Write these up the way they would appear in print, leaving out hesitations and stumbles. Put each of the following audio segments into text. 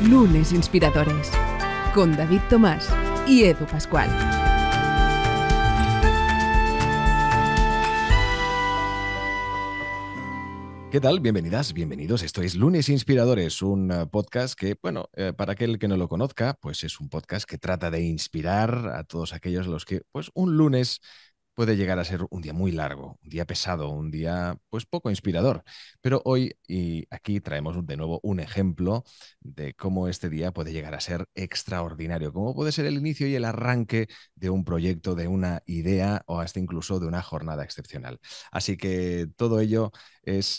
Lunes Inspiradores, con David Tomás y Edu Pascual. ¿Qué tal? Bienvenidas, bienvenidos. Esto es Lunes Inspiradores, un podcast que, para aquel que no lo conozca, pues es un podcast que trata de inspirar a todos aquellos a los que, pues un lunes puede llegar a ser un día muy largo, un día pesado, un día pues poco inspirador. Pero hoy y aquí traemos de nuevo un ejemplo de cómo este día puede llegar a ser extraordinario, cómo puede ser el inicio y el arranque de un proyecto, de una idea o hasta incluso de una jornada excepcional. Así que todo ello es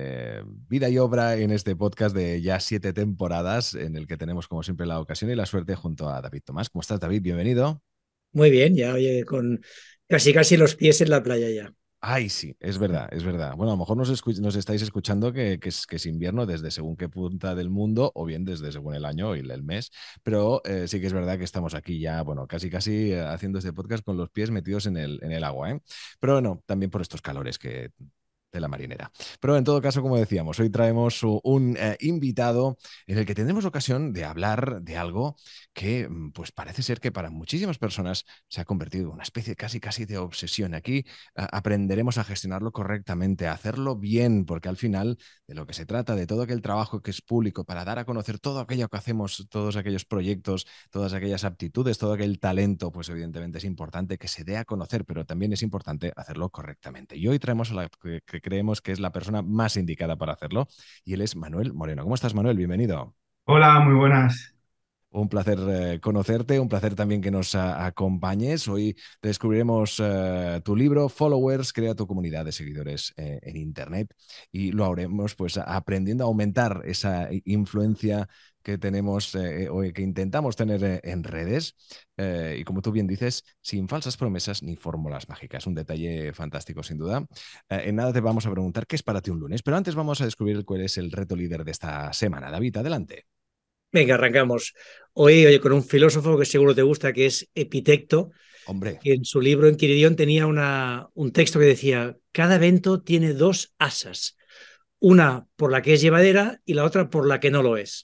vida y obra en este podcast de ya 7 temporadas en el que tenemos como siempre la ocasión y la suerte junto a David Tomás. ¿Cómo estás, David? Bienvenido. Muy bien, ya oye, con casi los pies en la playa ya. Ay, sí, es verdad, es verdad. Bueno, a lo mejor nos estáis escuchando que es invierno desde según qué punta del mundo o bien desde según el año y el mes, pero sí que es verdad que estamos aquí ya, bueno, casi haciendo este podcast con los pies metidos en el agua, ¿eh? Pero bueno, también por estos calores que de la marinera. Pero en todo caso, como decíamos, hoy traemos un invitado en el que tendremos ocasión de hablar de algo que pues parece ser que para muchísimas personas se ha convertido en una especie casi de obsesión. Aquí aprenderemos a gestionarlo correctamente, a hacerlo bien, porque al final de lo que se trata, de todo aquel trabajo que es público, para dar a conocer todo aquello que hacemos, todos aquellos proyectos, todas aquellas aptitudes, todo aquel talento, pues evidentemente es importante que se dé a conocer, pero también es importante hacerlo correctamente. Y hoy traemos a la que creemos que es la persona más indicada para hacerlo, y él es Manuel Moreno. ¿Cómo estás, Manuel? Bienvenido. Hola, muy buenas. Un placer conocerte, un placer también que nos acompañes. Hoy descubriremos tu libro, Followers, crea tu comunidad de seguidores en Internet, y lo haremos pues aprendiendo a aumentar esa influencia que tenemos o que intentamos tener en redes. Y como tú bien dices, sin falsas promesas ni fórmulas mágicas. Un detalle fantástico, sin duda. En nada te vamos a preguntar qué es para ti un lunes, pero antes vamos a descubrir cuál es el reto líder de esta semana. David, adelante. Venga, arrancamos. Hoy, oye, con un filósofo que seguro te gusta, que es Epicteto, Hombre. que en su libro Enquiridión tenía un texto que decía: cada evento tiene dos asas, una por la que es llevadera y la otra por la que no lo es.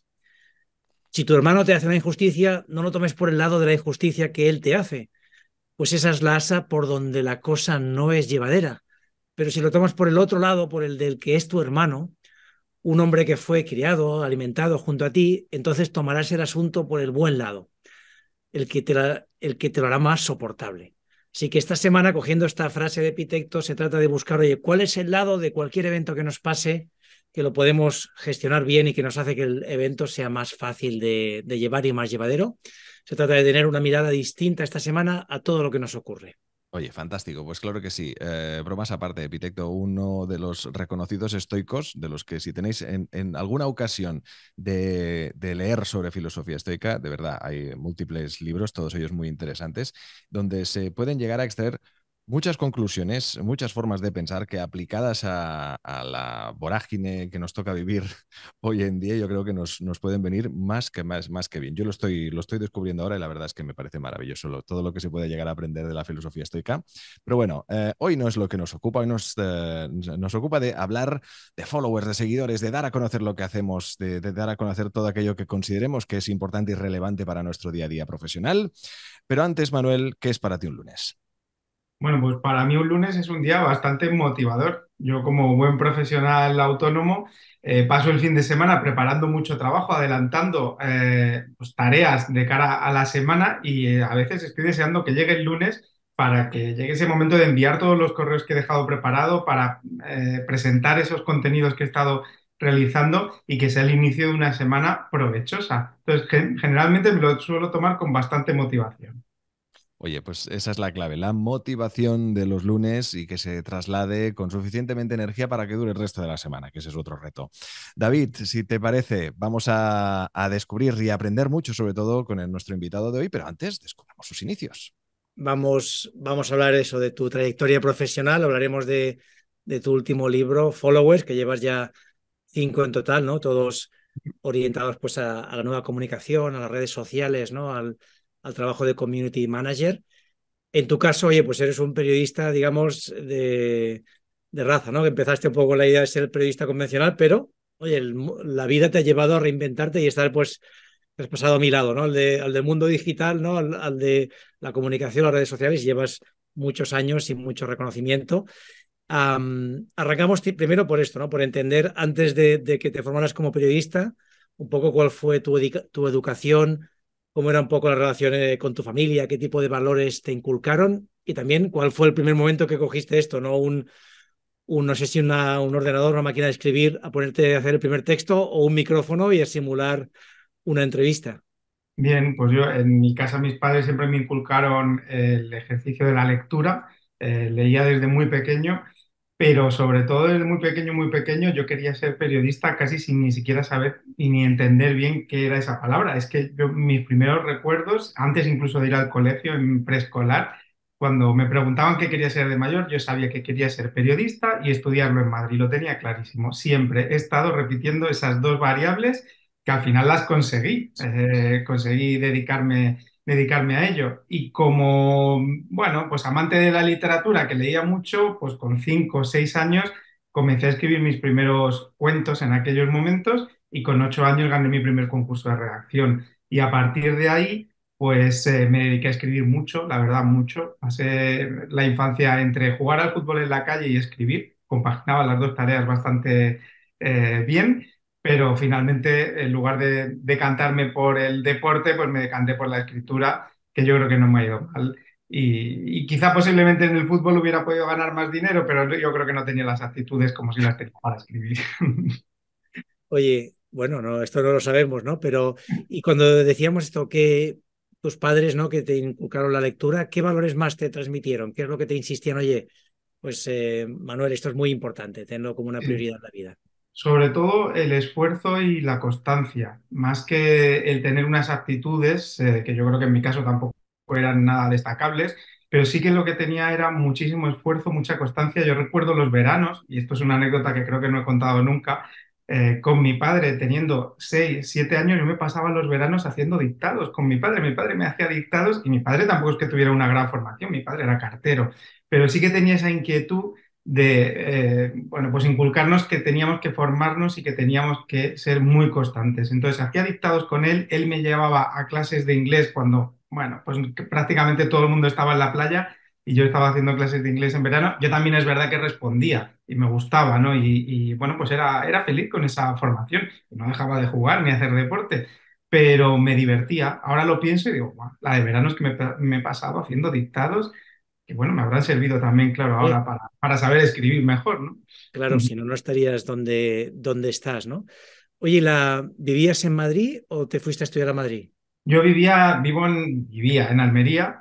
Si tu hermano te hace una injusticia, no lo tomes por el lado de la injusticia que él te hace, pues esa es la asa por donde la cosa no es llevadera. Pero si lo tomas por el otro lado, por el del que es tu hermano, un hombre que fue criado, alimentado junto a ti, entonces tomarás el asunto por el buen lado, el que te lo hará más soportable. Así que esta semana, cogiendo esta frase de Epicteto, se trata de buscar, oye, ¿cuál es el lado de cualquier evento que nos pase que lo podemos gestionar bien y que nos hace que el evento sea más fácil de llevar y más llevadero? Se trata de tener una mirada distinta esta semana a todo lo que nos ocurre. Oye, fantástico, pues claro que sí. Bromas aparte, Epicteto, uno de los reconocidos estoicos, de los que si tenéis en alguna ocasión de leer sobre filosofía estoica, de verdad, hay múltiples libros, todos ellos muy interesantes, donde se pueden llegar a extraer muchas conclusiones, muchas formas de pensar que aplicadas a la vorágine que nos toca vivir hoy en día, yo creo que nos pueden venir más que bien. Yo lo estoy descubriendo ahora y la verdad es que me parece maravilloso todo lo que se puede llegar a aprender de la filosofía estoica. Pero bueno, hoy no es lo que nos ocupa, hoy nos ocupa de hablar de followers, de seguidores, de dar a conocer lo que hacemos, de dar a conocer todo aquello que consideremos que es importante y relevante para nuestro día a día profesional. Pero antes, Manuel, ¿qué es para ti un lunes? Bueno, pues para mí un lunes es un día bastante motivador. Yo como buen profesional autónomo paso el fin de semana preparando mucho trabajo, adelantando pues, tareas de cara a la semana y a veces estoy deseando que llegue el lunes para que llegue ese momento de enviar todos los correos que he dejado preparado para presentar esos contenidos que he estado realizando y que sea el inicio de una semana provechosa. Entonces, generalmente me lo suelo tomar con bastante motivación. Oye, pues esa es la clave, la motivación de los lunes y que se traslade con suficientemente energía para que dure el resto de la semana, que ese es otro reto. David, si te parece, vamos a descubrir y aprender mucho, sobre todo con nuestro invitado de hoy, pero antes descubramos sus inicios. Vamos a hablar eso de tu trayectoria profesional, hablaremos de tu último libro, Followers, que llevas ya 5 en total, ¿no? Todos orientados pues a la nueva comunicación, a las redes sociales, ¿no? Al trabajo de community manager. En tu caso, oye, pues eres un periodista, digamos, de raza, ¿no? Que empezaste un poco con la idea de ser periodista convencional, pero, oye, la vida te ha llevado a reinventarte y estar, pues, te has pasado a mi lado, ¿no? Al del mundo digital, ¿no? Al de la comunicación, las redes sociales, llevas muchos años y mucho reconocimiento. Arrancamos primero por esto, ¿no? Por entender, antes de que te formaras como periodista, un poco cuál fue tu educación, cómo era un poco la relación con tu familia, qué tipo de valores te inculcaron y también cuál fue el primer momento que cogiste esto, ¿no? No sé si un ordenador, una máquina de escribir, a ponerte a hacer el primer texto o un micrófono y a simular una entrevista. Bien, pues yo en mi casa mis padres siempre me inculcaron el ejercicio de la lectura. Leía desde muy pequeño, pero sobre todo desde muy pequeño yo quería ser periodista casi sin ni siquiera saber y ni entender bien qué era esa palabra. Es que yo, mis primeros recuerdos, antes incluso de ir al colegio en preescolar, cuando me preguntaban qué quería ser de mayor, yo sabía que quería ser periodista y estudiarlo en Madrid. Lo tenía clarísimo. Siempre he estado repitiendo esas dos variables que al final las conseguí. Conseguí dedicarme a ello. Y como, bueno, pues amante de la literatura, que leía mucho, pues con 5 o 6 años comencé a escribir mis primeros cuentos en aquellos momentos y con 8 años gané mi primer concurso de redacción. Y a partir de ahí, pues me dediqué a escribir mucho, la verdad, mucho. Pasé la infancia entre jugar al fútbol en la calle y escribir. Compaginaba las dos tareas bastante bien, pero finalmente en lugar de decantarme por el deporte, pues me decanté por la escritura, que yo creo que no me ha ido mal. Y quizá posiblemente en el fútbol hubiera podido ganar más dinero, pero yo creo que no tenía las actitudes como si las tenía para escribir. Oye, bueno, no, esto no lo sabemos, ¿no? Pero, y cuando decíamos esto, que tus padres, ¿no? Que te inculcaron la lectura, ¿qué valores más te transmitieron? ¿Qué es lo que te insistían? Oye, pues Manuel, esto es muy importante, tenlo como una Sí. prioridad en la vida. Sobre todo el esfuerzo y la constancia, más que el tener unas aptitudes, que yo creo que en mi caso tampoco eran nada destacables, pero sí que lo que tenía era muchísimo esfuerzo, mucha constancia. Yo recuerdo los veranos, y esto es una anécdota que creo que no he contado nunca, con mi padre teniendo 6, 7 años, yo me pasaba los veranos haciendo dictados con mi padre. Mi padre me hacía dictados y mi padre tampoco es que tuviera una gran formación, mi padre era cartero, pero sí que tenía esa inquietud de, bueno, pues inculcarnos que teníamos que formarnos y que teníamos que ser muy constantes. Entonces, hacía dictados con él, él me llevaba a clases de inglés cuando, bueno, pues que prácticamente todo el mundo estaba en la playa y yo estaba haciendo clases de inglés en verano. Yo también es verdad que respondía y me gustaba, ¿no? Bueno, pues era feliz con esa formación. No dejaba de jugar ni hacer deporte, pero me divertía. Ahora lo pienso y digo, "Guau, la de verano es que me he pasado haciendo dictados que bueno, me habrán servido también, claro, ahora para saber escribir mejor, ¿no?" Claro, si no, no estarías donde estás, ¿no? Oye, ¿vivías en Madrid o te fuiste a estudiar a Madrid? Yo vivía en Almería,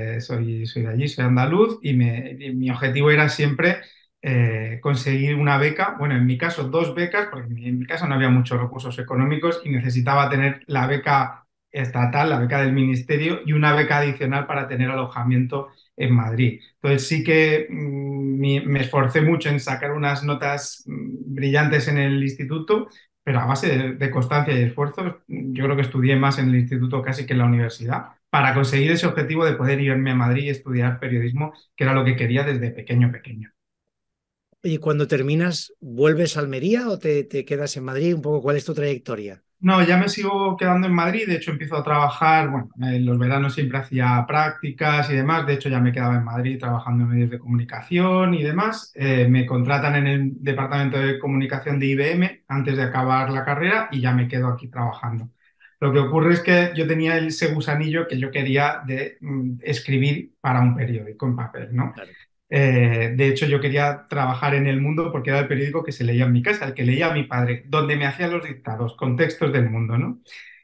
soy de allí, soy andaluz, y mi objetivo era siempre conseguir una beca, bueno, en mi caso 2 becas, porque en mi caso no había muchos recursos económicos y necesitaba tener la beca estatal, la beca del ministerio y una beca adicional para tener alojamiento en Madrid. Entonces sí que me esforcé mucho en sacar unas notas brillantes en el instituto, pero a base de constancia y esfuerzo. Yo creo que estudié más en el instituto casi que en la universidad para conseguir ese objetivo de poder irme a Madrid y estudiar periodismo, que era lo que quería desde pequeño, pequeño. Oye, cuando terminas, ¿vuelves a Almería o te quedas en Madrid? Un poco, ¿cuál es tu trayectoria? No, ya me sigo quedando en Madrid. De hecho empiezo a trabajar, bueno, en los veranos siempre hacía prácticas y demás. De hecho ya me quedaba en Madrid trabajando en medios de comunicación y demás. Me contratan en el departamento de comunicación de IBM antes de acabar la carrera y ya me quedo aquí trabajando. Lo que ocurre es que yo tenía ese gusanillo que yo quería de escribir para un periódico en papel, ¿no? Claro. De hecho, yo quería trabajar en El Mundo porque era el periódico que se leía en mi casa, el que leía a mi padre, donde me hacía los dictados, con textos del mundo, ¿no?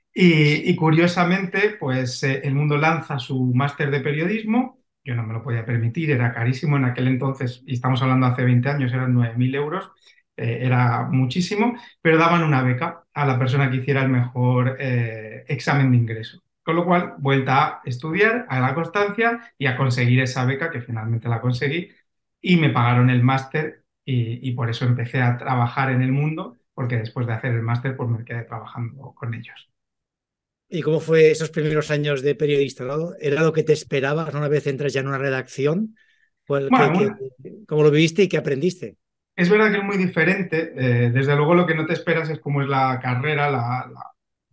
Y curiosamente, pues El Mundo lanza su máster de periodismo. Yo no me lo podía permitir, era carísimo en aquel entonces, y estamos hablando hace 20 años, eran 9.000 euros, era muchísimo, pero daban una beca a la persona que hiciera el mejor examen de ingreso. Con lo cual, vuelta a estudiar, a la constancia y a conseguir esa beca, que finalmente la conseguí, y me pagaron el máster y por eso empecé a trabajar en El Mundo, porque después de hacer el máster, pues me quedé trabajando con ellos. ¿Y cómo fue esos primeros años de periodista, ¿no? ¿Era lo que te esperabas, ¿no? Una vez entras ya en una redacción? Bueno, ¿Cómo lo viviste y qué aprendiste? es verdad que es muy diferente. Desde luego lo que no te esperas es cómo es la carrera,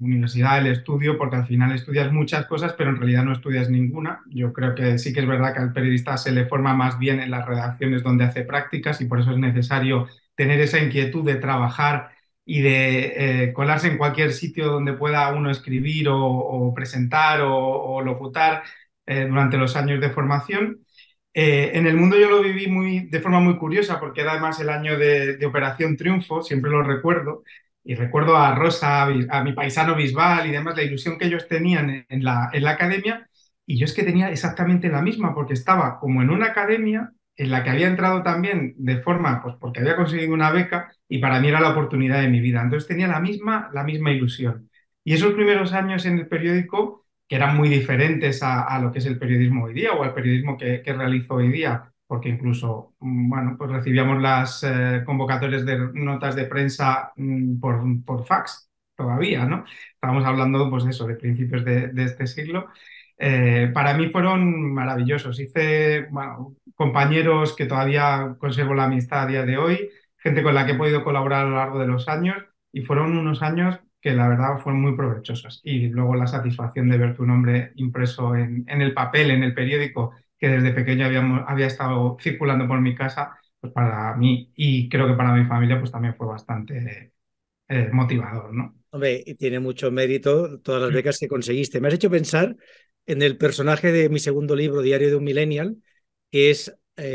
universidad, el estudio, porque al final estudias muchas cosas, pero en realidad no estudias ninguna. Yo creo que sí que es verdad que al periodista se le forma más bien en las redacciones donde hace prácticas y por eso es necesario tener esa inquietud de trabajar y de colarse en cualquier sitio donde pueda uno escribir o presentar o locutar durante los años de formación. En el mundo yo lo viví de forma muy curiosa porque era además el año de Operación Triunfo, siempre lo recuerdo, y recuerdo a Rosa, a mi paisano Bisbal y demás, la ilusión que ellos tenían en la academia, y yo es que tenía exactamente la misma porque estaba como en una academia en la que había entrado también de forma, pues porque había conseguido una beca y para mí era la oportunidad de mi vida. Entonces tenía la misma ilusión. Y esos primeros años en el periódico que eran muy diferentes a lo que es el periodismo hoy día o al periodismo que realizo hoy día, porque incluso, bueno, pues recibíamos las convocatorias de notas de prensa por fax todavía, ¿no? Estábamos hablando, pues eso, de principios de este siglo. Para mí fueron maravillosos. Hice, bueno, compañeros que todavía conservo la amistad a día de hoy, gente con la que he podido colaborar a lo largo de los años y fueron unos años que la verdad fueron muy provechosos. Y luego la satisfacción de ver tu nombre impreso en el papel, en el periódico, que desde pequeño había estado circulando por mi casa, pues para mí y creo que para mi familia, pues también fue bastante motivador, ¿no? Hombre, y tiene mucho mérito todas las becas que conseguiste. Me has hecho pensar en el personaje de mi segundo libro, Diario de un Millennial, que es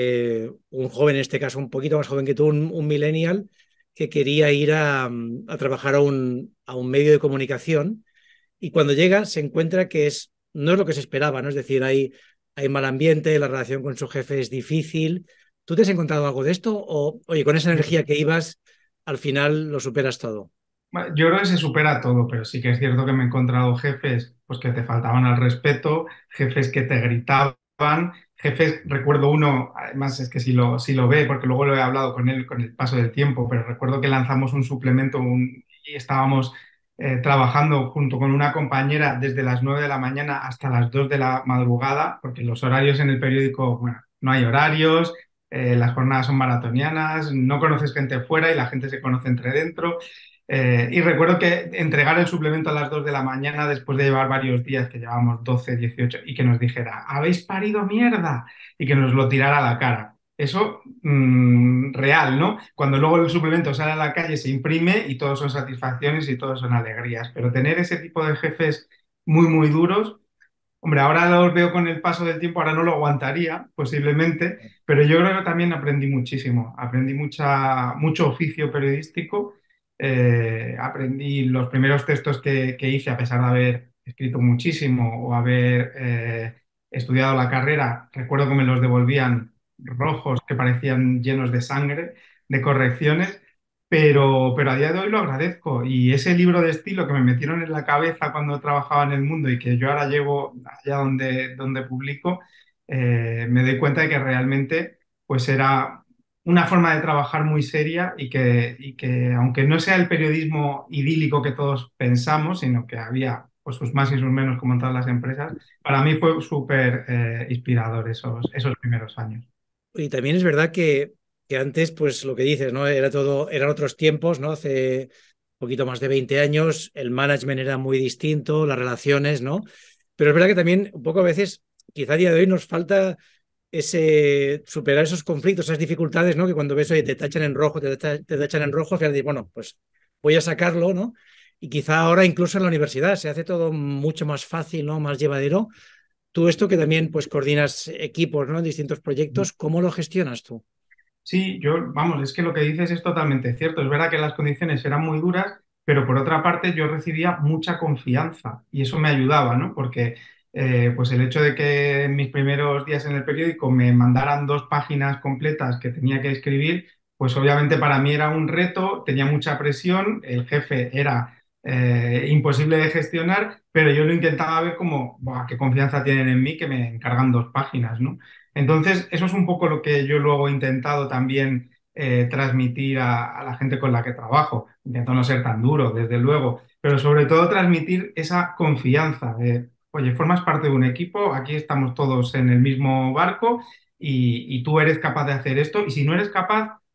un joven, en este caso un poquito más joven que tú, un millennial, que quería ir a trabajar a un medio de comunicación y cuando llega se encuentra que no es lo que se esperaba, ¿no? Es decir, hay mal ambiente, la relación con su jefe es difícil. ¿Tú te has encontrado algo de esto? O, oye, con esa energía que ibas, al final lo superas todo. Bueno, yo creo que se supera todo, pero sí que es cierto que me he encontrado jefes pues, que te faltaban al respeto, jefes que te gritaban, jefes, recuerdo uno, además es que si lo ve, porque luego lo he hablado con él con el paso del tiempo, pero recuerdo que lanzamos un suplemento y estábamos trabajando junto con una compañera desde las 9 de la mañana hasta las 2 de la madrugada, porque los horarios en el periódico, bueno, no hay horarios, las jornadas son maratonianas, no conoces gente fuera y la gente se conoce entre dentro. Y recuerdo que entregar el suplemento a las 2 de la mañana después de llevar varios días, que llevábamos 12, 18, y que nos dijera, ¿habéis parido mierda? Y que nos lo tirara a la cara. Eso, real, ¿no? Cuando luego el suplemento sale a la calle, se imprime y todos son satisfacciones y todos son alegrías. Pero tener ese tipo de jefes muy, muy duros, hombre, ahora los veo con el paso del tiempo, ahora no lo aguantaría, posiblemente, pero yo creo que también aprendí muchísimo. Aprendí mucho oficio periodístico. Aprendí los primeros textos que hice, a pesar de haber escrito muchísimo o haber estudiado la carrera, recuerdo que me los devolvían rojos, que parecían llenos de sangre, de correcciones, pero a día de hoy lo agradezco. Y ese libro de estilo que me metieron en la cabeza cuando trabajaba en el mundo y que yo ahora llevo allá donde publico, me doy cuenta de que realmente pues era una forma de trabajar muy seria y que aunque no sea el periodismo idílico que todos pensamos, sino que había pues, sus más y sus menos como en todas las empresas, para mí fue súper inspirador esos primeros años. Y también es verdad que antes, pues lo que dices, ¿no? Eran otros tiempos, ¿no? Hace un poquito más de 20 años, el management era muy distinto, las relaciones, ¿no? Pero es verdad que también un poco a veces, quizá a día de hoy nos falta superar esos conflictos, esas dificultades, ¿no? Que cuando ves, oye, te tachan en rojo, te tachan en rojo, al final dices, bueno, pues voy a sacarlo, ¿no? Y quizá ahora incluso en la universidad se hace todo mucho más fácil, ¿no? Más llevadero. Tú esto que también pues coordinas equipos, ¿no? En distintos proyectos, ¿cómo lo gestionas tú? Sí, vamos, es que lo que dices es totalmente cierto. Es verdad que las condiciones eran muy duras, pero por otra parte yo recibía mucha confianza y eso me ayudaba, ¿no? Porque pues el hecho de que en mis primeros días en el periódico me mandaran 2 páginas completas que tenía que escribir, pues obviamente para mí era un reto, tenía mucha presión, el jefe era imposible de gestionar, pero yo lo intentaba ver como, "Buah, qué confianza tienen en mí que me encargan 2 páginas, ¿no?". Entonces, eso es un poco lo que yo luego he intentado también transmitir a la gente con la que trabajo. Intento no ser tan duro, desde luego, pero sobre todo transmitir esa confianza de, oye, formas parte de un equipo, aquí estamos todos en el mismo barco y tú eres capaz de hacer esto y si no eres capaz,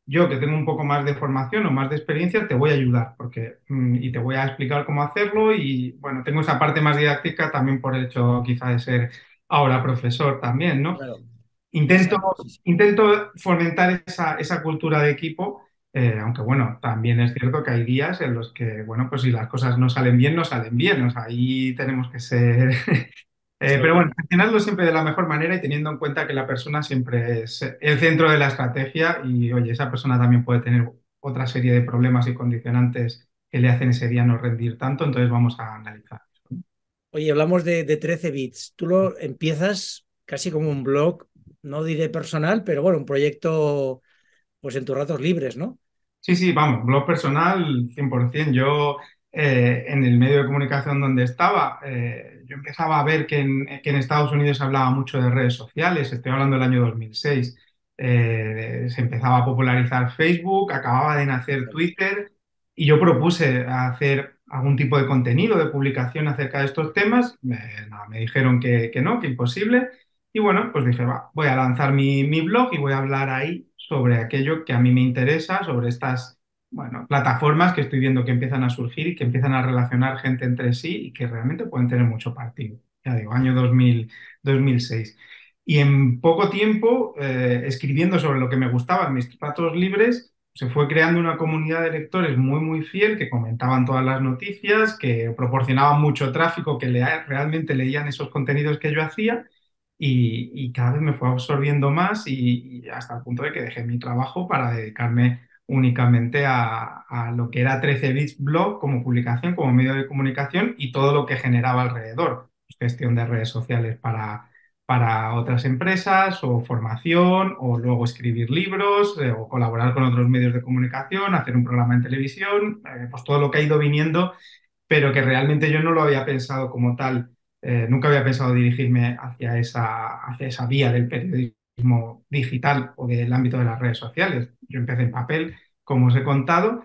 yo que tengo un poco más de formación o más de experiencia, te voy a ayudar y te voy a explicar cómo hacerlo y bueno, tengo esa parte más didáctica también por el hecho quizá de ser ahora profesor también, ¿no? Claro, Intento, exacto. Sí, sí. intento fomentar esa cultura de equipo, aunque bueno, también es cierto que hay días en los que, bueno, pues si las cosas no salen bien, no salen bien, o sea, ahí tenemos que ser... Está pero bueno, claro. gestionarlo siempre de la mejor manera y teniendo en cuenta que la persona siempre es el centro de la estrategia y, oye, esa persona también puede tener otra serie de problemas y condicionantes que le hacen ese día no rendir tanto, entonces vamos a analizar eso, ¿no? Oye, hablamos de 13 bits. Tú lo empiezas casi como un blog, no diré personal, pero bueno, un proyecto pues en tus ratos libres, ¿no? Sí, sí, vamos, blog personal 100%. Yo en el medio de comunicación donde estaba, yo empezaba a ver que en Estados Unidos se hablaba mucho de redes sociales, estoy hablando del año 2006. Se empezaba a popularizar Facebook, acababa de nacer Twitter y yo propuse hacer algún tipo de contenido, de publicación acerca de estos temas. Nada, me dijeron que no, que imposible. Y bueno, pues dije, va, voy a lanzar mi blog y voy a hablar ahí sobre aquello que a mí me interesa, sobre estas, bueno, plataformas que estoy viendo que empiezan a surgir y que empiezan a relacionar gente entre sí y que realmente pueden tener mucho partido. Ya digo, año 2006. Y en poco tiempo, escribiendo sobre lo que me gustaba en mis ratos libres, se fue creando una comunidad de lectores muy, muy fiel que comentaban todas las noticias, que proporcionaban mucho tráfico, que realmente leían esos contenidos que yo hacía y cada vez me fue absorbiendo más y hasta el punto de que dejé mi trabajo para dedicarme únicamente a lo que era 13 Bits Blog como publicación, como medio de comunicación y todo lo que generaba alrededor, pues, gestión de redes sociales para otras empresas o formación o luego escribir libros o colaborar con otros medios de comunicación, hacer un programa en televisión, pues todo lo que ha ido viniendo pero que realmente yo no lo había pensado como tal. Nunca había pensado dirigirme hacia esa vía del periodismo digital o del ámbito de las redes sociales. Yo empecé en papel, como os he contado,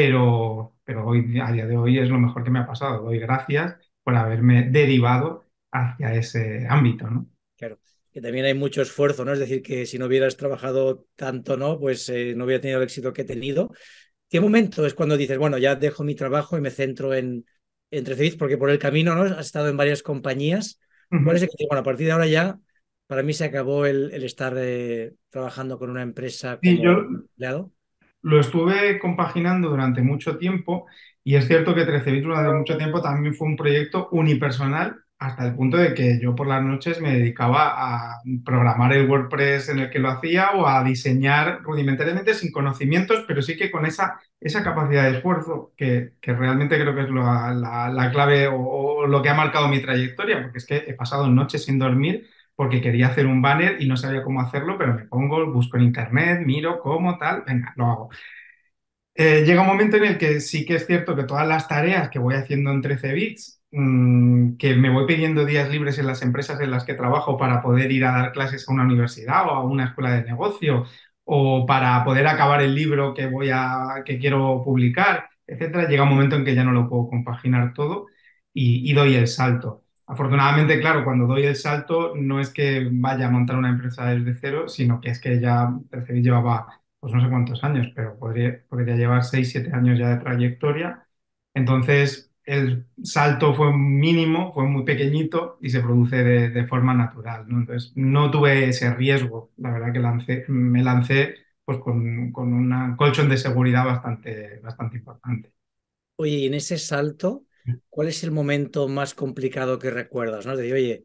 pero hoy, a día de hoy es lo mejor que me ha pasado. Doy gracias por haberme derivado hacia ese ámbito, ¿no? Claro, que también hay mucho esfuerzo, ¿no? Es decir, que si no hubieras trabajado tanto, ¿no? Pues no hubiera tenido el éxito que he tenido. ¿Qué momento es cuando dices, bueno, ya dejo mi trabajo y me centro en 13 bits? Porque por el camino, ¿no? Has estado en varias compañías. ¿Cuál es el que dices, bueno, a partir de ahora ya, para mí se acabó el estar trabajando con una empresa Sí, como yo empleado? lo estuve compaginando durante mucho tiempo y es cierto que 13 bits durante mucho tiempo también fue un proyecto unipersonal hasta el punto de que yo por las noches me dedicaba a programar el WordPress en el que lo hacía o a diseñar rudimentariamente sin conocimientos, pero sí que con esa capacidad de esfuerzo que realmente creo que es la clave o lo que ha marcado mi trayectoria, porque es que he pasado noches sin dormir porque quería hacer un banner y no sabía cómo hacerlo, pero me pongo, busco en internet, miro cómo, tal, venga, lo hago. Llega un momento en el que sí que es cierto que todas las tareas que voy haciendo en 13 bits, que me voy pidiendo días libres en las empresas en las que trabajo para poder ir a dar clases a una universidad o a una escuela de negocio o para poder acabar el libro que quiero publicar, etcétera, llega un momento en que ya no lo puedo compaginar todo y doy el salto. Afortunadamente, claro, cuando doy el salto no es que vaya a montar una empresa desde cero, sino que es que ya 13 bits llevaba pues no sé cuántos años, pero podría llevar 6 7 años ya de trayectoria. Entonces, el salto fue mínimo, fue muy pequeñito y se produce de forma natural, ¿no? Entonces, no tuve ese riesgo. La verdad que me lancé pues, con un colchón de seguridad bastante, bastante importante. Oye, y en ese salto, ¿cuál es el momento más complicado que recuerdas? ¿No? Es decir, oye,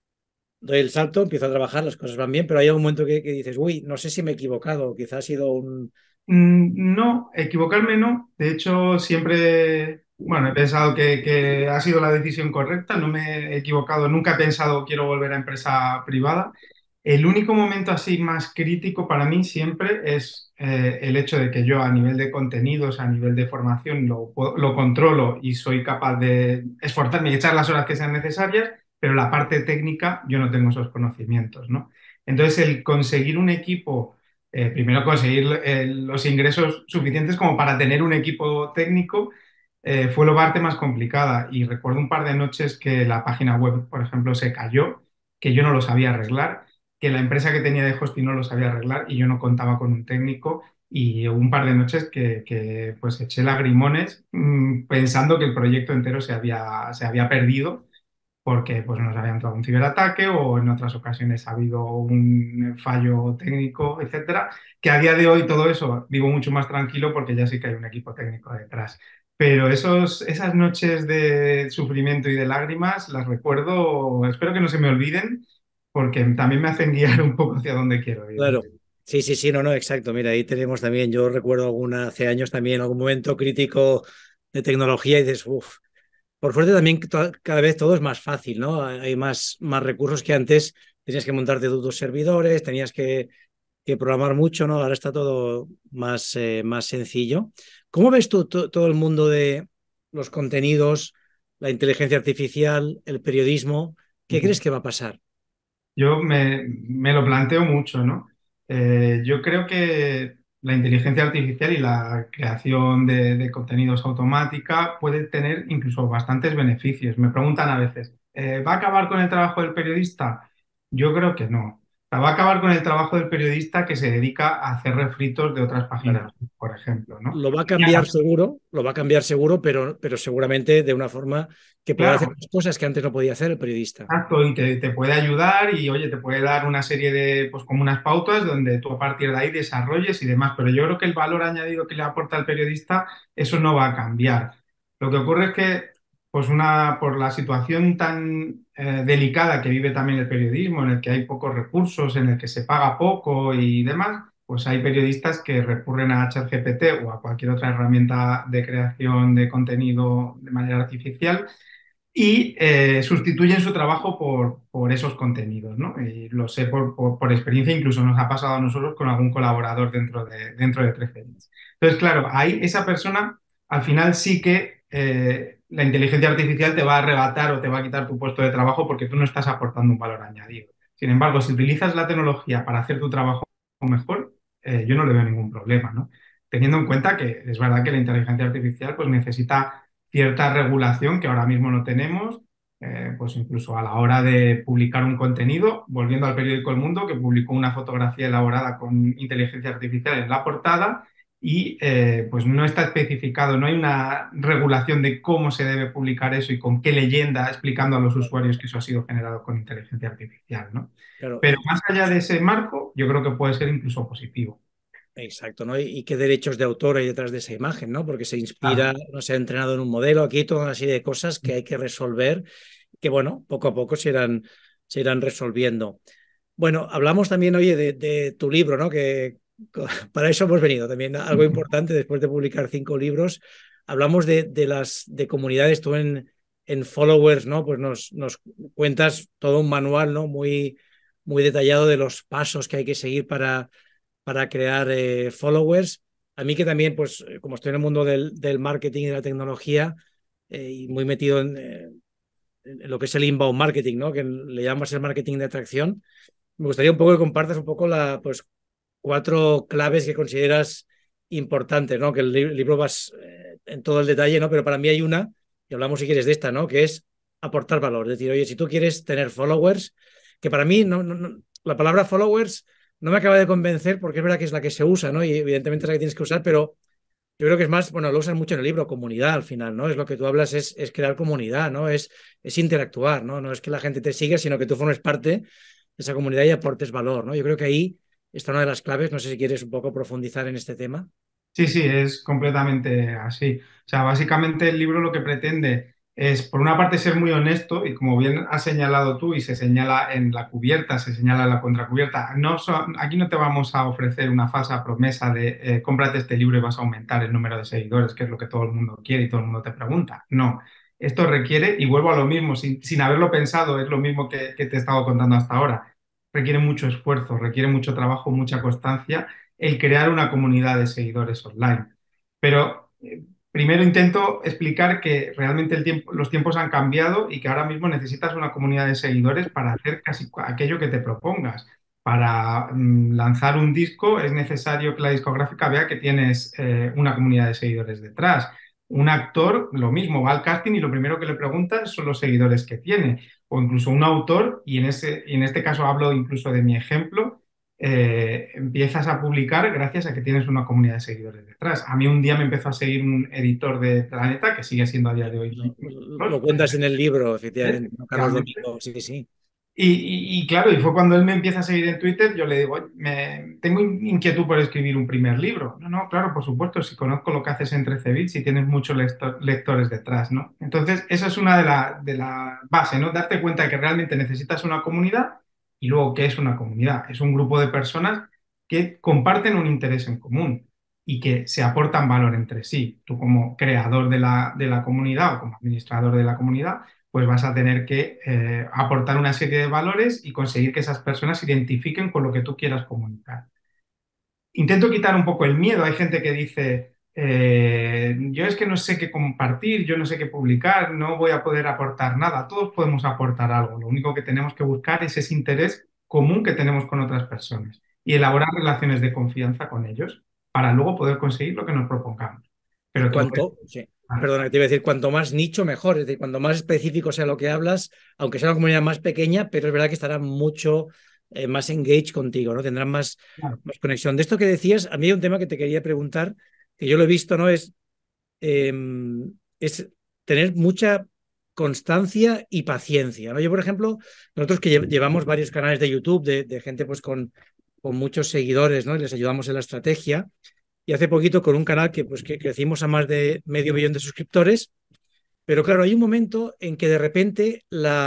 doy el salto, empiezo a trabajar, las cosas van bien, pero hay un momento que dices, uy, no sé si me he equivocado, quizás ha sido un... No, equivocarme no. De hecho, siempre, bueno, he pensado que ha sido la decisión correcta, no me he equivocado, nunca he pensado quiero volver a empresa privada. El único momento así más crítico para mí siempre es el hecho de que yo a nivel de contenidos, a nivel de formación, lo controlo y soy capaz de esforzarme y echar las horas que sean necesarias, pero la parte técnica yo no tengo esos conocimientos, ¿no? Entonces, el conseguir un equipo primero conseguir los ingresos suficientes como para tener un equipo técnico fue la parte más complicada. Y recuerdo un par de noches que la página web, por ejemplo, se cayó, que yo no lo sabía arreglar, que la empresa que tenía de hosting no lo sabía arreglar y yo no contaba con un técnico. y hubo un par de noches que pues eché lagrimones pensando que el proyecto entero se había perdido porque pues nos había entrado un ciberataque o en otras ocasiones ha habido un fallo técnico, etcétera, que a día de hoy todo eso vivo mucho más tranquilo porque ya sí que hay un equipo técnico detrás. Pero esas noches de sufrimiento y de lágrimas las recuerdo, espero que no se me olviden, porque también me hacen guiar un poco hacia donde quiero ir, ¿no? Claro. Sí, sí, sí, no, no, exacto. Mira, ahí tenemos también, yo recuerdo hace años también, algún momento crítico de tecnología y dices, uff, por suerte también cada vez todo es más fácil, ¿no? Hay más recursos que antes, tenías que montarte tus servidores, tenías que programar mucho, ¿no? Ahora está todo más sencillo. ¿Cómo ves tú todo el mundo de los contenidos, la inteligencia artificial, el periodismo? ¿Qué crees que va a pasar? Yo me lo planteo mucho, ¿no? Yo creo que la inteligencia artificial y la creación de contenidos automática puede tener incluso bastantes beneficios. Me preguntan a veces, ¿va a acabar con el trabajo del periodista? Yo creo que no. O sea, va a acabar con el trabajo del periodista que se dedica a hacer refritos de otras Claro. páginas, por ejemplo, ¿no? Lo va a cambiar seguro, pero seguramente de una forma que pueda hacer Claro. cosas que antes no podía hacer el periodista. Exacto, y te puede ayudar y, oye, te puede dar una serie de, pues como unas pautas donde tú a partir de ahí desarrolles y demás, pero yo creo que el valor añadido que le aporta al periodista, eso no va a cambiar. Lo que ocurre es que, pues por la situación tan delicada que vive también el periodismo, en el que hay pocos recursos, en el que se paga poco y demás, pues hay periodistas que recurren a ChatGPT o a cualquier otra herramienta de creación de contenido de manera artificial y sustituyen su trabajo por esos contenidos, ¿no? Y lo sé por experiencia, incluso nos ha pasado a nosotros con algún colaborador dentro de 13 Bits. Entonces, claro, ahí esa persona al final sí que la inteligencia artificial te va a arrebatar o te va a quitar tu puesto de trabajo porque tú no estás aportando un valor añadido. Sin embargo, si utilizas la tecnología para hacer tu trabajo mejor, yo no le veo ningún problema, ¿no? Teniendo en cuenta que es verdad que la inteligencia artificial pues necesita cierta regulación que ahora mismo no tenemos, pues incluso a la hora de publicar un contenido, volviendo al periódico El Mundo, que publicó una fotografía elaborada con inteligencia artificial en la portada y pues no está especificado, no hay una regulación de cómo se debe publicar eso y con qué leyenda explicando a los usuarios que eso ha sido generado con inteligencia artificial, ¿no? Claro, Pero más allá de ese marco, yo creo que puede ser incluso positivo. exacto, ¿no? Y qué derechos de autor hay detrás de esa imagen, ¿no? Porque se Claro. inspira, no se ha entrenado en un modelo, aquí toda una serie de cosas que hay que resolver, que bueno, poco a poco se irán resolviendo. Bueno, hablamos también, oye, de tu libro, ¿no? Que para eso hemos venido también. Algo importante, después de publicar 5 libros, hablamos de comunidades. Tú en Followers, ¿no? Pues nos cuentas todo un manual, ¿no? Muy detallado de los pasos que hay que seguir para crear followers. A mí que también, pues, como estoy en el mundo del marketing y de la tecnología y muy metido en lo que es el inbound marketing, ¿no? Que le llamamos el marketing de atracción, me gustaría un poco que compartas un poco pues, 4 claves que consideras importantes, ¿no? Que el libro vas en todo el detalle, ¿no? Pero para mí hay una, y hablamos si quieres de esta, ¿no? Que es aportar valor. Es decir, oye, si tú quieres tener followers, que para mí la palabra followers no me acaba de convencer porque es verdad que es la que se usa, ¿no? Y evidentemente es la que tienes que usar, pero yo creo que es más, bueno, lo usas mucho en el libro, comunidad al final, ¿no? Es lo que tú hablas, es crear comunidad, ¿no? Es interactuar, ¿no? No es que la gente te siga, sino que tú formes parte de esa comunidad y aportes valor, ¿no? Yo creo que ahí está una de las claves. No sé si quieres un poco profundizar en este tema. Sí, sí, es completamente así. O sea, básicamente el libro lo que pretende es, por una parte, ser muy honesto y como bien has señalado tú y se señala en la cubierta, se señala en la contracubierta, aquí no te vamos a ofrecer una falsa promesa de cómprate este libro y vas a aumentar el número de seguidores, que es lo que todo el mundo quiere y todo el mundo te pregunta. No, esto requiere, y vuelvo a lo mismo, sin haberlo pensado, es lo mismo que te he estado contando hasta ahora, requiere mucho esfuerzo, requiere mucho trabajo, mucha constancia el crear una comunidad de seguidores online. Pero primero intento explicar que realmente los tiempos han cambiado y que ahora mismo necesitas una comunidad de seguidores para hacer casi aquello que te propongas. Para lanzar un disco es necesario que la discográfica vea que tienes una comunidad de seguidores detrás. Un actor, lo mismo, va al casting y lo primero que le preguntan son los seguidores que tiene. O incluso un autor, y en este caso hablo incluso de mi ejemplo, empiezas a publicar gracias a que tienes una comunidad de seguidores detrás. A mí un día me empezó a seguir un editor de Planeta, que sigue siendo a día de hoy. Lo cuentas en el libro, efectivamente, ¿no? Carlos Realmente. Domingo, sí, sí. Y claro, y fue cuando él me empieza a seguir en Twitter, yo le digo, "Oye, tengo inquietud por escribir un primer libro". No, no, claro, por supuesto, si conozco lo que haces en 13 bits y tienes muchos lectores detrás, ¿no? Entonces, esa es una de la base, ¿no? Darte cuenta de que realmente necesitas una comunidad y luego, ¿qué es una comunidad? Es un grupo de personas que comparten un interés en común y que se aportan valor entre sí. Tú como creador de la comunidad o como administrador de la comunidad, pues vas a tener que aportar una serie de valores y conseguir que esas personas se identifiquen con lo que tú quieras comunicar. Intento quitar un poco el miedo. Hay gente que dice, yo es que no sé qué compartir, yo no sé qué publicar, no voy a poder aportar nada. Todos podemos aportar algo. Lo único que tenemos que buscar es ese interés común que tenemos con otras personas y elaborar relaciones de confianza con ellos para luego poder conseguir lo que nos propongamos. Y Pero todo esto, sí, claro, perdona, te iba a decir, cuanto más nicho, mejor. Es decir, cuanto más específico sea lo que hablas, aunque sea una comunidad más pequeña, pero es verdad que estará mucho más engaged contigo, ¿no? Tendrán claro. más conexión. De esto que decías, a mí hay un tema que te quería preguntar, que yo lo he visto, ¿no? Eh, es tener mucha constancia y paciencia, ¿no? Yo, por ejemplo, nosotros que llevamos varios canales de YouTube de gente pues con muchos seguidores, ¿no? Y les ayudamos en la estrategia. Y hace poquito con un canal que crecimos a más de 500.000 de suscriptores, pero claro, hay un momento en que de repente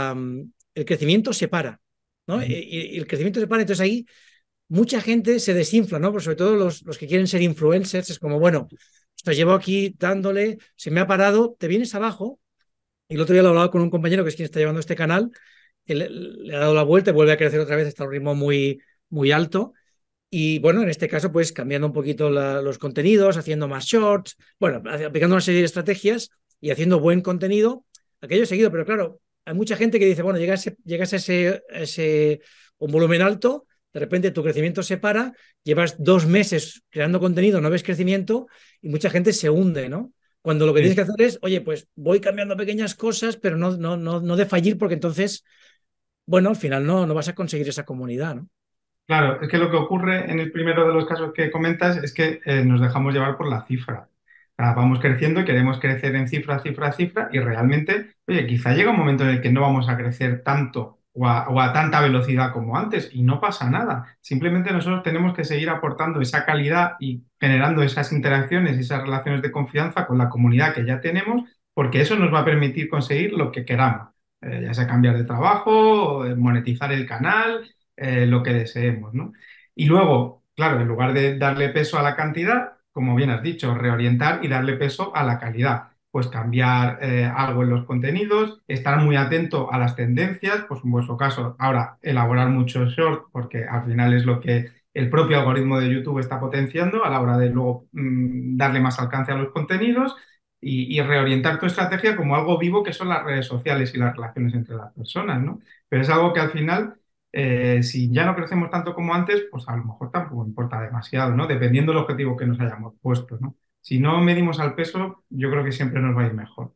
el crecimiento se para, ¿no? Y el crecimiento se para, entonces ahí mucha gente se desinfla, ¿no? Pero sobre todo los que quieren ser influencers, es como, bueno, te llevo aquí dándole, se me ha parado, te vienes abajo. Y el otro día lo hablaba con un compañero que es quien está llevando este canal, que le ha dado la vuelta y vuelve a crecer otra vez, está a un ritmo muy, muy alto. Y bueno, en este caso, pues cambiando un poquito los contenidos, haciendo más shorts, bueno, aplicando una serie de estrategias y haciendo buen contenido, aquello seguido. Pero claro, hay mucha gente que dice, bueno, llegas a ese un volumen alto, de repente tu crecimiento se para, llevas 2 meses creando contenido, no ves crecimiento y mucha gente se hunde, ¿no? Cuando lo que tienes Sí. que hacer es, oye, pues voy cambiando pequeñas cosas, pero no de fallir, porque entonces, bueno, al final no vas a conseguir esa comunidad, ¿no? Claro, es que lo que ocurre en el primero de los casos que comentas es que nos dejamos llevar por la cifra. O sea, vamos creciendo y queremos crecer en cifra, cifra, cifra, y realmente, oye, quizá llega un momento en el que no vamos a crecer tanto o a tanta velocidad como antes, y no pasa nada. Simplemente nosotros tenemos que seguir aportando esa calidad y generando esas interacciones y esas relaciones de confianza con la comunidad que ya tenemos, porque eso nos va a permitir conseguir lo que queramos. Ya sea cambiar de trabajo, monetizar el canal, lo que deseemos, ¿no? Y luego, claro, en lugar de darle peso a la cantidad, como bien has dicho, reorientar y darle peso a la calidad. Pues cambiar algo en los contenidos, estar muy atento a las tendencias, pues en vuestro caso, ahora elaborar muchos shorts, porque al final es lo que el propio algoritmo de YouTube está potenciando a la hora de luego darle más alcance a los contenidos y reorientar tu estrategia como algo vivo que son las redes sociales y las relaciones entre las personas, ¿no? Pero es algo que al final si ya no crecemos tanto como antes, pues a lo mejor tampoco importa demasiado, ¿no? Dependiendo del objetivo que nos hayamos puesto, ¿no? Si no medimos al peso, yo creo que siempre nos va a ir mejor.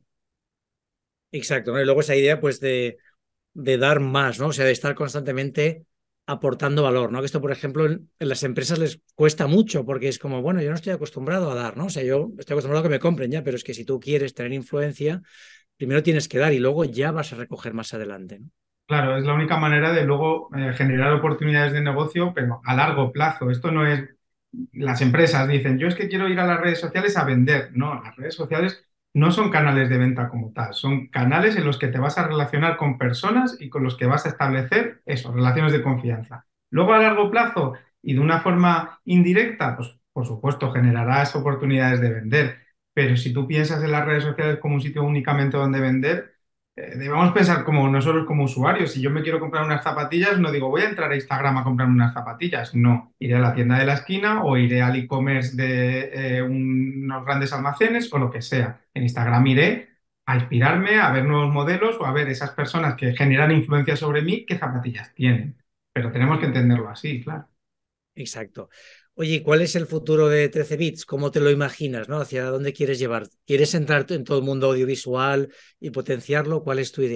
Exacto, ¿no? Y luego esa idea pues de dar más, ¿no? O sea, de estar constantemente aportando valor, ¿no? Que esto, por ejemplo, en las empresas les cuesta mucho porque es como, bueno, yo no estoy acostumbrado a dar, ¿no? O sea, yo estoy acostumbrado a que me compren ya, pero es que si tú quieres tener influencia, primero tienes que dar y luego ya vas a recoger más adelante, ¿no? Claro, es la única manera de luego generar oportunidades de negocio, pero a largo plazo. Esto no es, las empresas dicen, yo es que quiero ir a las redes sociales a vender. No, las redes sociales no son canales de venta como tal, son canales en los que te vas a relacionar con personas y con los que vas a establecer eso, relaciones de confianza. Luego a largo plazo y de una forma indirecta, pues por supuesto generarás oportunidades de vender, pero si tú piensas en las redes sociales como un sitio únicamente donde vender, debemos pensar como nosotros como usuarios. Si yo me quiero comprar unas zapatillas, no digo voy a entrar a Instagram a comprarme unas zapatillas. No, iré a la tienda de la esquina o iré al e-commerce de unos grandes almacenes o lo que sea. En Instagram iré a inspirarme, a ver nuevos modelos o a ver esas personas que generan influencia sobre mí, qué zapatillas tienen. Pero tenemos que entenderlo así, claro. Exacto. Oye, ¿cuál es el futuro de 13 bits? ¿Cómo te lo imaginas, no? ¿Hacia dónde quieres llevar? ¿Quieres entrar en todo el mundo audiovisual y potenciarlo? ¿Cuál es tu idea?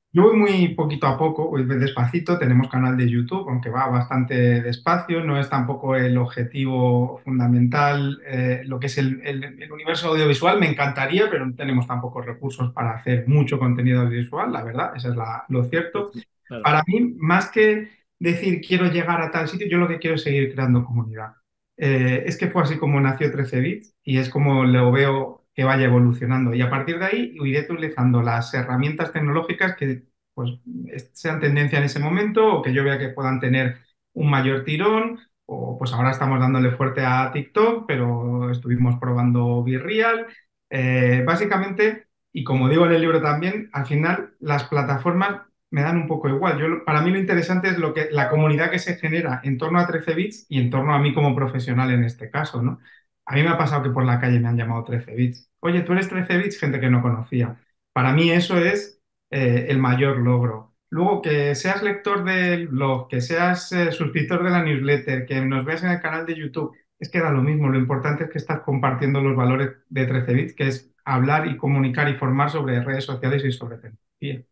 Yo voy muy poquito a poco, voy despacito, tenemos canal de YouTube, aunque va bastante despacio, no es tampoco el objetivo fundamental, lo que es el universo audiovisual, me encantaría, pero no tenemos tampoco recursos para hacer mucho contenido audiovisual, la verdad, eso es lo cierto. Claro. Para mí, más que decir quiero llegar a tal sitio, yo lo que quiero es seguir creando comunidad. Es que fue así como nació 13 bits y es como lo veo que vaya evolucionando. Y a partir de ahí iré utilizando las herramientas tecnológicas que pues, sean tendencia en ese momento o que yo vea que puedan tener un mayor tirón. O pues ahora estamos dándole fuerte a TikTok, pero estuvimos probando BeReal. Básicamente, y como digo en el libro también, al final las plataformas me dan un poco igual. Para mí lo interesante es la comunidad que se genera en torno a 13 bits y en torno a mí como profesional en este caso, ¿no? A mí me ha pasado que por la calle me han llamado 13 bits. Oye, tú eres 13 bits, gente que no conocía. Para mí eso es el mayor logro. Luego, que seas lector del blog, que seas suscriptor de la newsletter, que nos veas en el canal de YouTube, es que da lo mismo. Lo importante es que estás compartiendo los valores de 13 bits, que es hablar y comunicar y formar sobre redes sociales y sobre tecnología.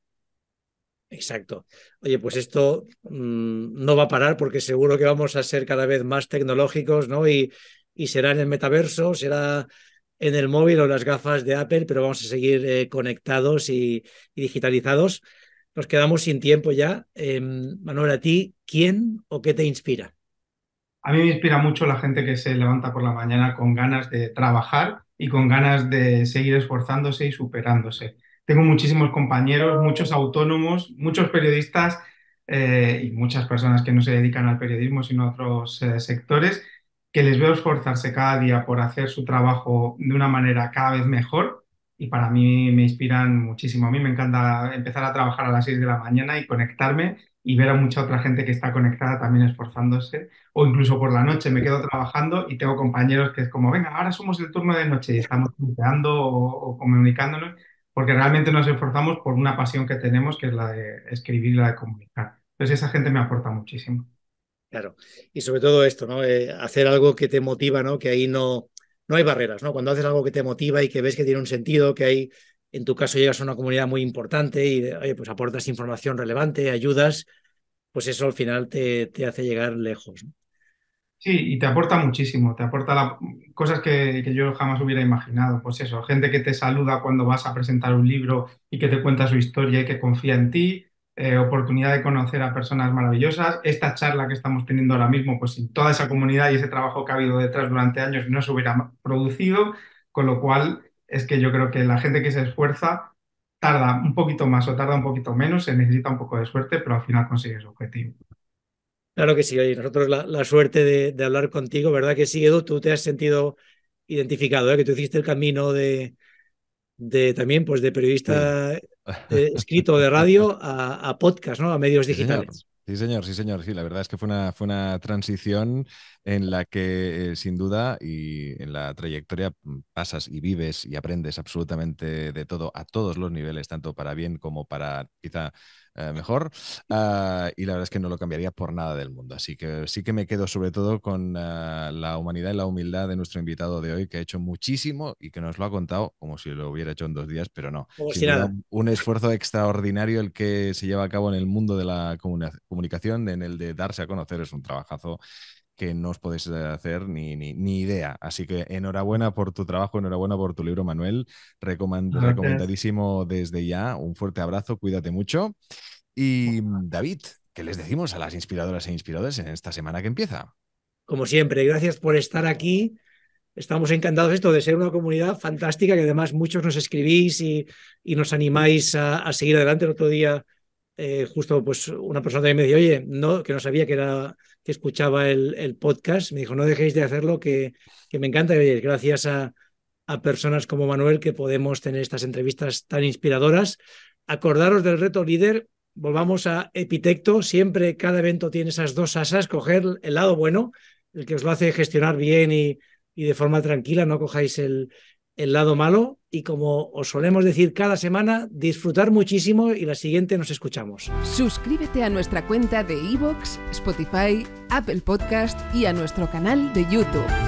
Exacto. Oye, pues esto no va a parar porque seguro que vamos a ser cada vez más tecnológicos, ¿no? Y será en el metaverso, será en el móvil o las gafas de Apple, pero vamos a seguir conectados y digitalizados. Nos quedamos sin tiempo ya. Manuel, ¿a ti quién o qué te inspira? A mí me inspira mucho la gente que se levanta por la mañana con ganas de trabajar y con ganas de seguir esforzándose y superándose. Tengo muchísimos compañeros, muchos autónomos, muchos periodistas y muchas personas que no se dedican al periodismo sino a otros sectores, que les veo esforzarse cada día por hacer su trabajo de una manera cada vez mejor y para mí me inspiran muchísimo. A mí me encanta empezar a trabajar a las 6 de la mañana y conectarme y ver a mucha otra gente que está conectada también esforzándose. O incluso por la noche me quedo trabajando y tengo compañeros que es como, venga, ahora somos el turno de noche y estamos comunicando o comunicándonos porque realmente nos esforzamos por una pasión que tenemos, que es la de escribir y la de comunicar. Entonces esa gente me aporta muchísimo. Claro. Y sobre todo esto, ¿no? Hacer algo que te motiva, ¿no? Que ahí no hay barreras, ¿no? Cuando haces algo que te motiva y que ves que tiene un sentido, que hay, en tu caso llegas a una comunidad muy importante y, oye, pues aportas información relevante, ayudas, pues eso al final te hace llegar lejos, ¿no? Sí, y te aporta muchísimo, te aporta cosas que yo jamás hubiera imaginado. Pues eso, gente que te saluda cuando vas a presentar un libro y que te cuenta su historia y que confía en ti, oportunidad de conocer a personas maravillosas. Esta charla que estamos teniendo ahora mismo, pues sin toda esa comunidad y ese trabajo que ha habido detrás durante años no se hubiera producido, con lo cual es que yo creo que la gente que se esfuerza tarda un poquito más o tarda un poquito menos, se necesita un poco de suerte, pero al final consigue su objetivo. Claro que sí, oye, nosotros la suerte de hablar contigo, ¿verdad que sí, Edu? Tú te has sentido identificado, ¿eh? Que tú hiciste el camino de también, pues de periodista escrito de radio a podcast, ¿no? A medios Sí, señor. digitales. Sí, señor, sí, señor. Sí, la verdad es que fue una transición en la que, sin duda, y en la trayectoria pasas y vives y aprendes absolutamente de todo a todos los niveles, tanto para bien como para quizá mejor. Y la verdad es que no lo cambiaría por nada del mundo. Así que sí que me quedo sobre todo con la humanidad y la humildad de nuestro invitado de hoy, que ha hecho muchísimo y que nos lo ha contado como si lo hubiera hecho en 2 días, pero no. Como Sin si duda, nada. un esfuerzo extraordinario el que se lleva a cabo en el mundo de la comunicación, en el de darse a conocer. Es un trabajazo que no os podéis hacer ni idea. Así que enhorabuena por tu trabajo, enhorabuena por tu libro, Manuel. Gracias. Recomendadísimo desde ya. Un fuerte abrazo, cuídate mucho. Y David, ¿qué les decimos a las inspiradoras e inspiradores en esta semana que empieza? Como siempre, gracias por estar aquí. Estamos encantados esto de ser una comunidad fantástica que además muchos nos escribís y nos animáis a seguir adelante. El otro día justo pues una persona también me dijo, oye, no, que no sabía que escuchaba el podcast. Me dijo, no dejéis de hacerlo, que me encanta. Y oye, gracias a personas como Manuel que podemos tener estas entrevistas tan inspiradoras. Acordaros del reto líder. Volvamos a Epitecto. Siempre cada evento tiene esas 2 asas. Coger el lado bueno, el que os lo hace gestionar bien y de forma tranquila, no cojáis el lado malo y, como os solemos decir cada semana, disfrutar muchísimo y la siguiente nos escuchamos. Suscríbete a nuestra cuenta de iVoox, Spotify, Apple Podcast y a nuestro canal de YouTube.